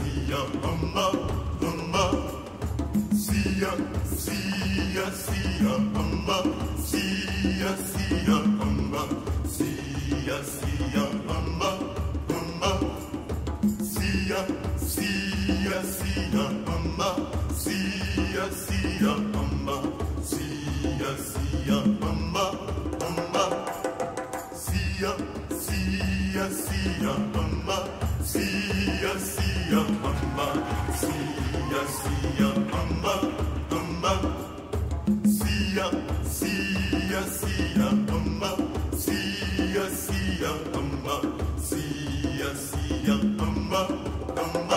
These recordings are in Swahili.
sia, hamba, hamba. Sia, sia, sia, hamba. Sia, sia, hamba. Sia, sia, hamba, hamba. Sia, sia, sia, hamba. Sia, sia, hamba. Sia, sia, hamba, hamba. Sia, sia, sia, hamba. Sia, sia, hamba. Sia, sia, hamba, hamba. Sia, sia, sia, hamba. Sia, sia, hamba. Sia, sia, hamba, hamba.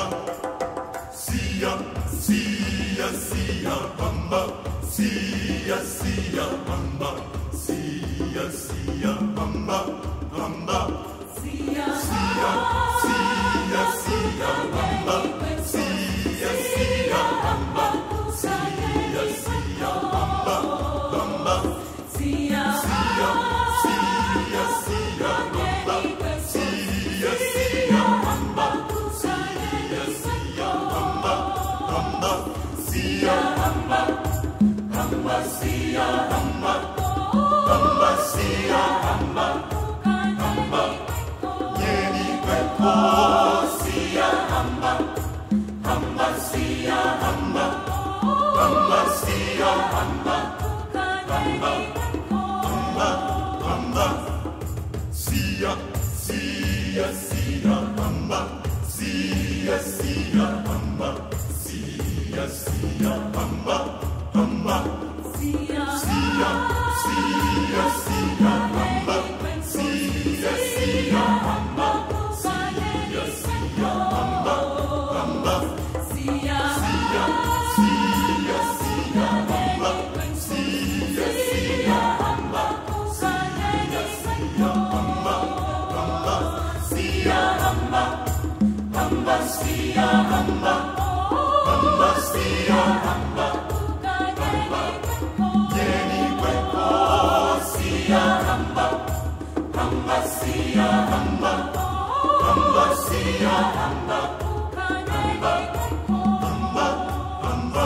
Sia, sia, sia, hamba. Sia, sia, hamba. Sia, sia, hamba, hamba. Sia, sia, sia, sia, hamba. Sia, sia, hamba. Sia, sia, hamba, hamba. Sia, sia, sia, sia, hamba. Sia, sia, hamba. Sia, sia, hamba, hamba. Sia, hamba, hamba, sia, hamba. Hamba, sia, hamba, hamba. Yeni pepo, sia, hamba. Hamba, sia, hamba. Hamba, sia, hamba. Hamba, hamba, hamba. Sia, sia, sia, hamba. Sia, sia, hamba. Sia, sia, hamba, hamba. Sia, sia, sia, sia, hamba. Sia, sia, hamba. Sia, sia, hamba, hamba. Sia, sia, sia, sia, hamba. Sia, sia, hamba. Sia, sia, hamba, hamba. Sia, hamba, hamba, sia, hamba. Hamba, sia, hamba. Hamba, yeni pepo, sia, hamba. Hamba, sia, hamba. Hamba, sia, hamba. Hamba, hamba, hamba.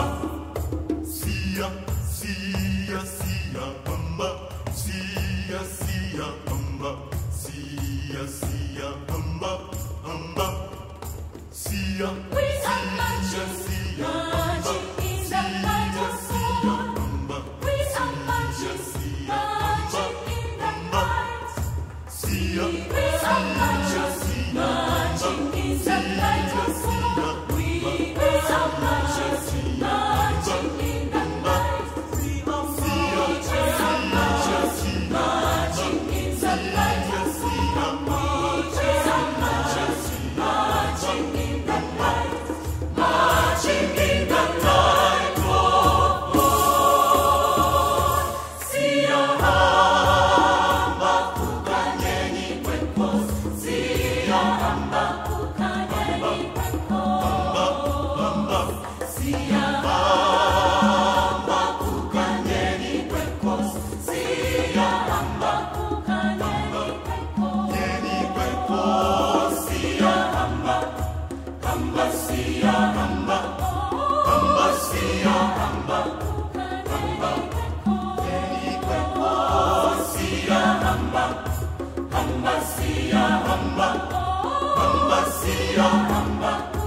Sia, sia, sia, hamba. Sia, sia, hamba. Sia, sia, hamba, hamba. Sia, sia, sia, hamba. Sia, sia, hamba. Sia, sia, hamba, hamba. Sia, sia, sia, hamba. Sia, sia, hamba, sia, hamba.